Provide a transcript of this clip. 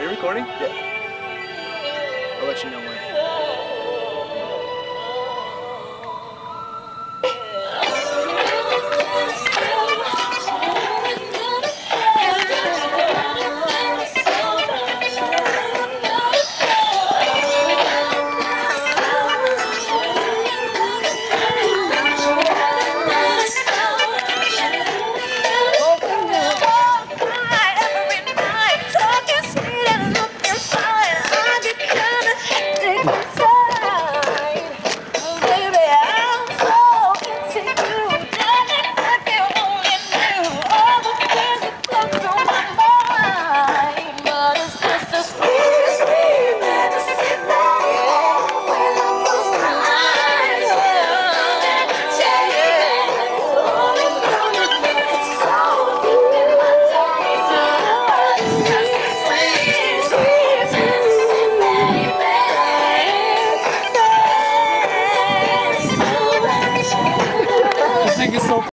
you recording? Yeah. I'll let you know when. This thing is so